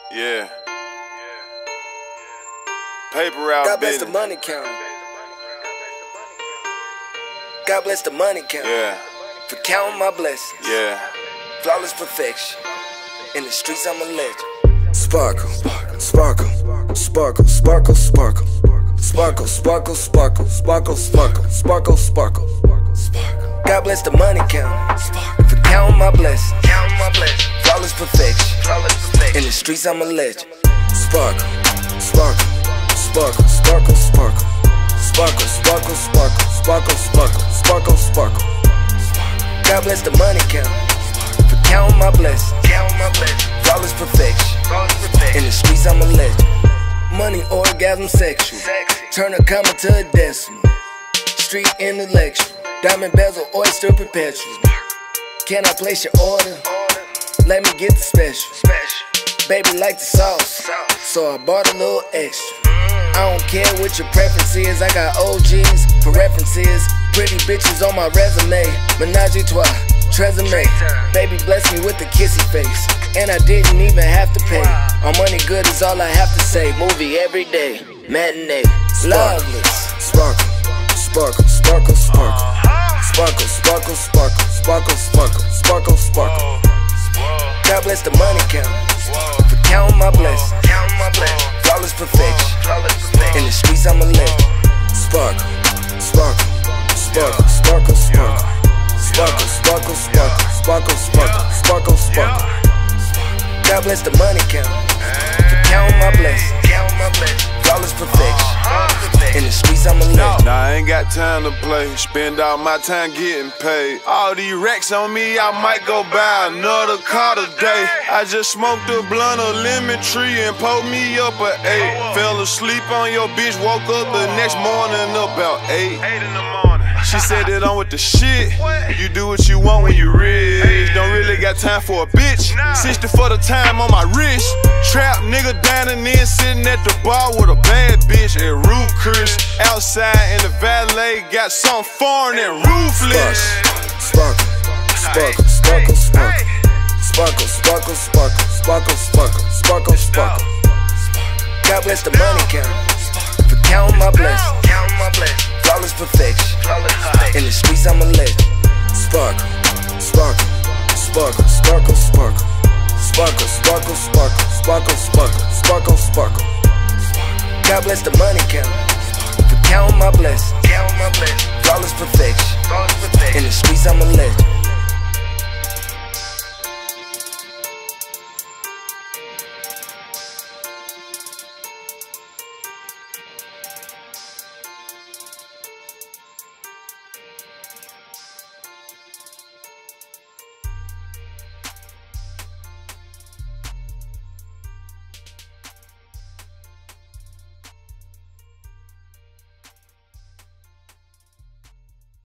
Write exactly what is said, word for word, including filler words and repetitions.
Yeah. Paper out God bless business. the money counter. God bless the money counter. Yeah. For counting my blessings. Yeah. Flawless perfection. In the streets I'm a legend. Sparkle, sparkle, sparkle, sparkle, sparkle. Sparkle, sparkle, sparkle, sparkle, sparkle, sparkle, sparkle. God bless the money counter. For counting my blessings. Flawless perfection. In the streets I'm a legend. Sparkle, sparkle, sparkle, sparkle, sparkle. Sparkle, sparkle, sparkle, sparkle, sparkle, sparkle, sparkle. God bless the money counter. For counting my blessings. Flawless perfection. In the streets I'm a legend. Money, orgasm, sexual. Turn a comma to a decimal. Street intellectual. Diamond bezel, oyster, perpetual. Can I place your order? Let me get the special. Baby like the sauce, so I bought a little extra. I don't care what your preference is, I got O Gs for references. Pretty bitches on my resume, menage a trois, tresemme. Baby bless me with the kissy face, and I didn't even have to pay. Our money good is all I have to say. Movie every day, matinee, loveless. Sparkle, sparkle, sparkle, sparkle. Sparkle, sparkle, sparkle, sparkle, sparkle, sparkle, sparkle. God bless the money counter. For counting my blessings. Flawless perfection. In the streets I'm a legend. Sparkle, sparkle, sparkle, sparkle, sparkle. Sparkle, sparkle, sparkle, sparkle, sparkle, sparkle, sparkle. God bless the money counter. For counting my blessings. Flawless perfection. In the streets I'm a legend. Nah, I ain't got time to play. Spend all my time getting paid. All these racks on me, I might go buy another car today. I just smoked a blunt of lemon tree and pulled me up at eight. Fell asleep on your bitch, woke up the next morning about eight. She said that I'm with the shit. You do what you want when you rich. Don't really got time for a bitch. sixty for the time on my wrist. Trap nigga down and then sitting at the bar with a bad bitch at Roof Chris. Outside in the valet, got something foreign and ruthless. Sparkle, sparkle, sparkle, sparkle. Sparkle, sparkle, sparkle, sparkle, sparkle, sparkle, sparkle. God bless the money counter. For counting my blessings. Flawless perfection. In the streets I'm a legend. Sparkle, sparkle, sparkle, sparkle, sparkle. Sparkle, sparkle, sparkle, sparkle, sparkle, sparkle, sparkle. God bless the money counter. For counting my blessings. Flawless perfection. In the streets I'm a legend.